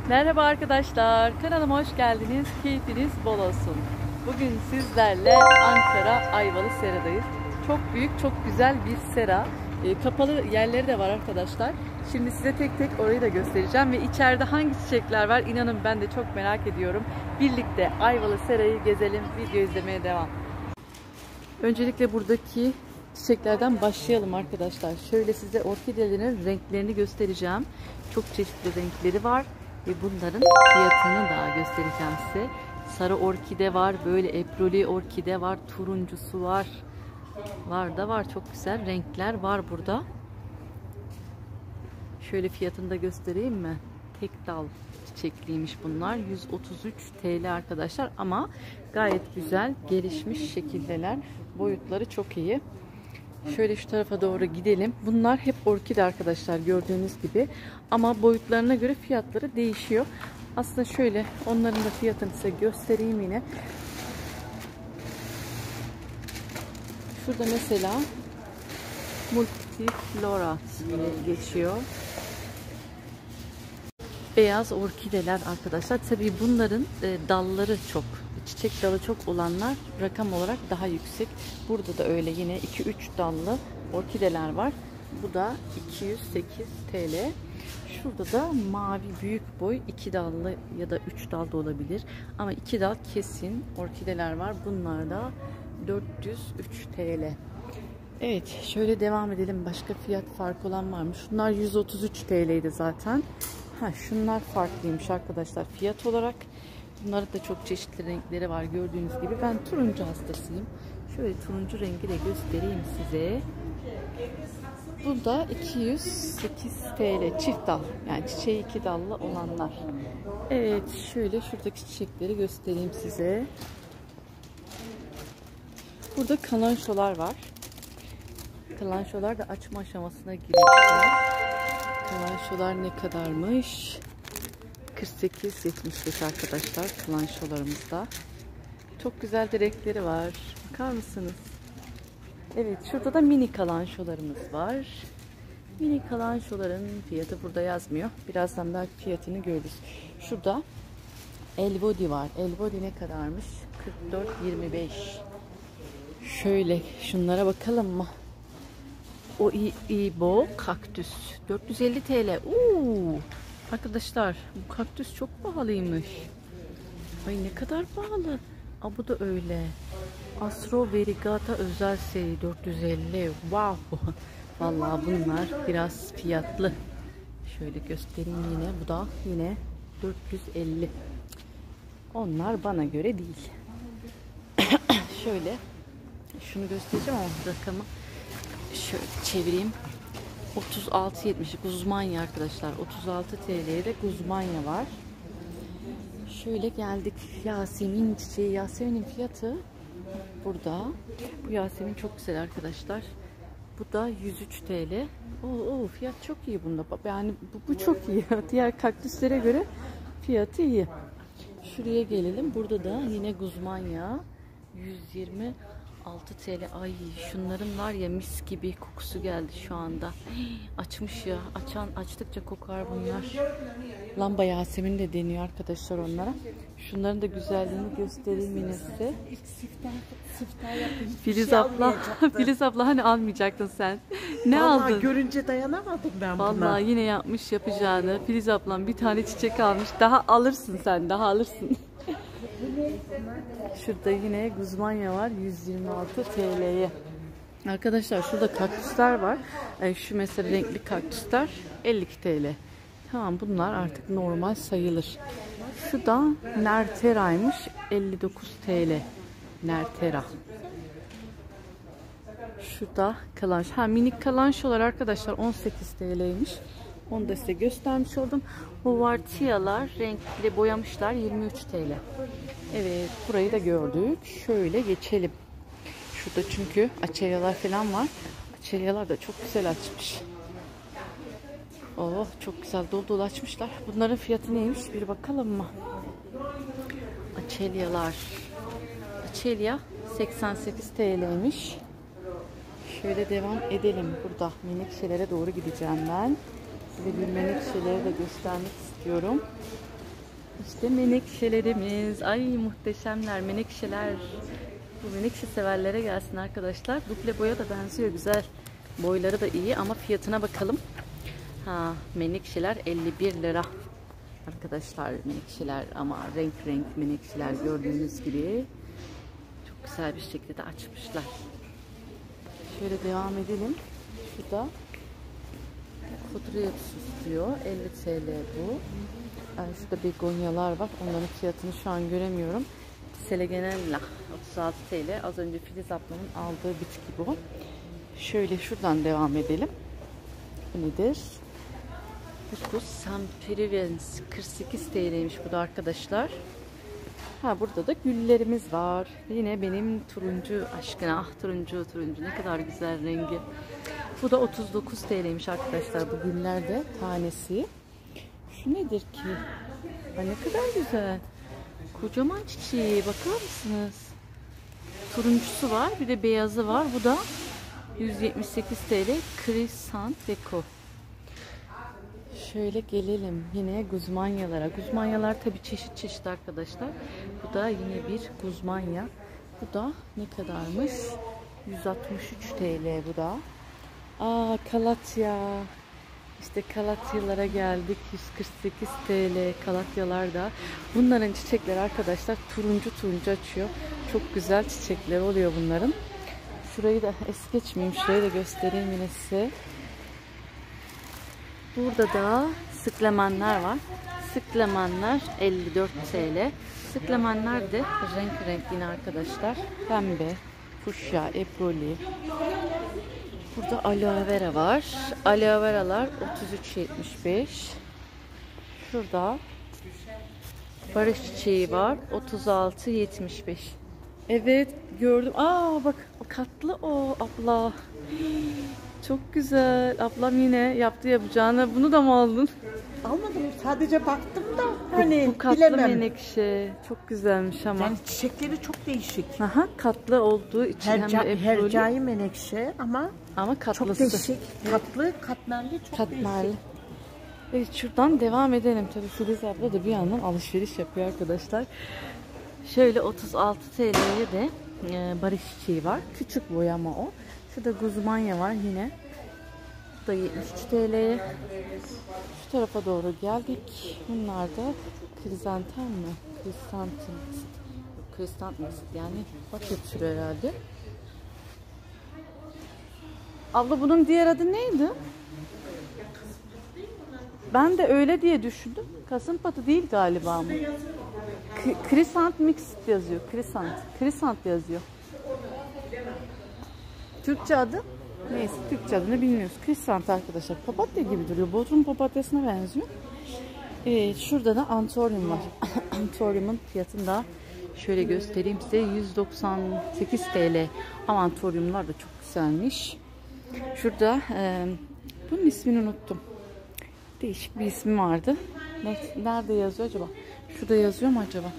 Merhaba arkadaşlar, kanalıma hoş geldiniz. Keyfiniz bol olsun. Bugün sizlerle Ankara Ayvalı Sera'dayız. Çok büyük, çok güzel bir sera. Kapalı yerleri de var arkadaşlar. Şimdi size tek tek orayı da göstereceğim ve içeride hangi çiçekler var inanın ben de çok merak ediyorum. Birlikte Ayvalı Sera'yı gezelim, video izlemeye devam. Öncelikle buradaki çiçeklerden başlayalım arkadaşlar. Şöyle size orkidelerin renklerini göstereceğim. Çok çeşitli renkleri var. Ve bunların fiyatını da göstereceğim size. Sarı orkide var, böyle eproli orkide var, turuncusu var. Var çok güzel renkler var burada. Şöyle fiyatını da göstereyim mi? Tek dal çiçekliymiş bunlar. 133 TL arkadaşlar ama gayet güzel gelişmiş şekildeler. Boyutları çok iyi. Şöyle şu tarafa doğru gidelim. Bunlar hep orkide arkadaşlar gördüğünüz gibi. Ama boyutlarına göre fiyatları değişiyor. Aslında şöyle onların da fiyatını size göstereyim yine. Şurada mesela Multiflora geçiyor. Beyaz orkideler arkadaşlar. Tabii bunların dalları çok. Çiçek dalı çok olanlar rakam olarak daha yüksek. Burada da öyle yine 2-3 dallı orkideler var. Bu da 208 TL. Şurada da mavi büyük boy 2 dallı ya da 3 dal da olabilir. Ama 2 dal kesin orkideler var. Bunlar da 403 TL. Evet şöyle devam edelim. Başka fiyat farkı olan var mı? Şunlar 133 TL'ydi zaten. Şunlar farklıymış arkadaşlar fiyat olarak. Bunların da çok çeşitli renkleri var gördüğünüz gibi. Ben turuncu hastasıyım. Şöyle turuncu rengi de göstereyim size. Bu da 208 TL çift dal. Yani çiçeği 2 dallı olanlar. Evet şöyle şuradaki çiçekleri göstereyim size. Burada kalançolar var. Kalançolar da açma aşamasına girmişler. Kalançolar ne kadarmış? 48-75 arkadaşlar kalançolarımızda. Çok güzel de renkleri var. Bakar mısınız? Evet şurada da mini kalançolarımız var. Mini kalançoların fiyatı burada yazmıyor. Birazdan daha fiyatını görürüz. Şurada Elvodi var. Elvodi ne kadarmış? 44-25. Şöyle şunlara bakalım mı? O İbo kaktüs 450 TL. Arkadaşlar bu kaktüs çok pahalıymış. Ay ne kadar pahalı. Bu da öyle. Astro Verigata özel seri 450. Wow. Vallahi bunlar biraz fiyatlı. Şöyle göstereyim yine. Bu da yine 450. Onlar bana göre değil. Şöyle şunu göstereceğim ama rakamı şöyle çevireyim. 36.70 Guzmanya arkadaşlar. 36 TL'ye de Guzmanya var. Şöyle geldik. Yasemin çiçeği. Yasemin'in fiyatı burada. Bu Yasemin çok güzel arkadaşlar. Bu da 103 TL. Fiyat çok iyi bunda. Yani bu çok iyi. Diğer kaktüslere göre fiyatı iyi. Şuraya gelelim. Burada da yine Guzmanya 126 TL. Ay şunların var ya mis gibi kokusu geldi şu anda. Açmış ya. Açtıkça kokar bunlar. Lamba Yasemin de deniyor arkadaşlar onlara. Şunların da güzelliğini göstereyim yine size. Filiz abla hani almayacaktın sen. Ne Vallahi aldın? Görünce dayanamadım ben buna. Vallahi yine yapmış yapacağını. Filiz ablam bir tane çiçek almış. Daha alırsın sen. Daha alırsın. Şurada yine Guzmanya var 126 TL'ye. Arkadaşlar şurada kaktüsler var. Şu mesela renkli kaktüsler 52 TL. Tamam bunlar artık normal sayılır. Şu da Nertera'ymış 59 TL. Nertera. Şu da kalanç. Minik kalançolar arkadaşlar 18 TL'ymiş. Onu da size göstermiş oldum. Hovartiyalar renkli boyamışlar 23 TL. Evet burayı da gördük. Şöyle geçelim. Şurada çünkü açelyalar falan var. Açelyalar da çok güzel açmış. Çok güzel dolu dolu açmışlar. Bunların fiyatı neymiş bir bakalım mı? Açelyalar. Açelya 88 TL'ymiş. Şöyle devam edelim. Burada menekşelere doğru gideceğim ben. Size bir menekşeleri de göstermek istiyorum. İşte menekşelerimiz. Ay muhteşemler menekşeler. Bu menekşe severlere gelsin arkadaşlar. Duble boya da benziyor, güzel. Boyları da iyi ama fiyatına bakalım. Menekşeler 51 lira. Arkadaşlar menekşeler ama renk renk menekşeler gördüğünüz gibi. Çok güzel bir şekilde açmışlar. Şöyle devam edelim. Şurada faturayı süslüyor. 50 TL bu. Şurada begonyalar var. Onların fiyatını şu an göremiyorum. Selegenella 36 TL. Az önce Filiz ablamın aldığı bitki bu. Şöyle şuradan devam edelim. Bu nedir? Ficus sempervirens 48 TL'ymiş bu da arkadaşlar. Burada da güllerimiz var. Yine benim turuncu aşkına. Turuncu ne kadar güzel rengi. Bu da 39 TL'ymiş arkadaşlar bu güller de tanesi. Şu nedir ki? Ne kadar güzel. Kocaman çiçeği bakar mısınız? Turuncusu var, bir de beyazı var. Bu da 178 TL. Chrysanthemum. Şöyle gelelim yine guzmanyalara. Guzmanyalar tabii çeşit çeşit arkadaşlar. Bu da yine bir guzmanya. Bu da ne kadarmış? 163 TL bu da. Kalatya. İşte kalatyalara geldik. 148 TL kalatyalar da. Bunların çiçekleri arkadaşlar turuncu açıyor. Çok güzel çiçekler oluyor bunların. Şurayı da es geçmeyeyim. Şurayı da göstereyim yine size. Burada da sıklemenler var. Sıklemenler 54 TL. Sıklemenler de renk yine arkadaşlar. Pembe, fuşya, eproli. Burada aloe vera var. Aloe veralar 33.75. Şurada barış çiçeği var. 36.75. Evet gördüm. Bak katlı o abla. Çok güzel. Ablam yine yaptı yapacağını. Bunu da mı aldın? Almadım. Sadece baktım da Bu katlı bilemem. menekşe. Çok güzelmiş ama. Yani çiçekleri çok değişik. Katlı olduğu için Hercai menekşe ama katlısı. çok değişik. Katlı, katmerli çok değişik. Evet şuradan devam edelim. Tabii Filiz abla da bir yandan alışveriş yapıyor arkadaşlar. Şöyle 36 TL'ye de barış çiçeği var. Küçük boy ama o. Şurada guzmanya var yine. Bu da 73 TL'ye. Şu tarafa doğru geldik. Bunlar da krizantem mi? Krizantem yani paket türü herhalde. Abla bunun diğer adı neydi? Ben de öyle diye düşündüm. Kasımpatı değil galiba ama. Crescent Mixed yazıyor. Crescent yazıyor. Türkçe adı? Neyse Türkçe adını bilmiyoruz. Crescent arkadaşlar. Papatya gibi duruyor. Bodrum papatyasına benziyor. Şurada da antorium var. Antoriumun fiyatını da şöyle göstereyim size. 198 TL. Ama antoriumlar da çok güzelmiş. Şurada bunun ismini unuttum. Değişik bir ismi vardı. Nerede yazıyor acaba? Şurada yazıyor mu acaba?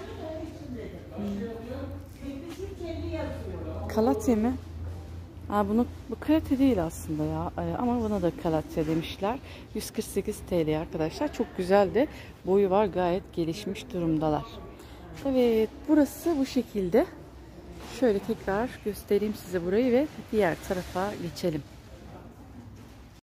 Kalatya mı? Bu kalite değil aslında ya. Ama buna da kalatya demişler. 148 TL arkadaşlar. Çok güzel de boyu var. Gayet gelişmiş durumdalar. Evet. Burası bu şekilde. Şöyle tekrar göstereyim size burayı ve diğer tarafa geçelim.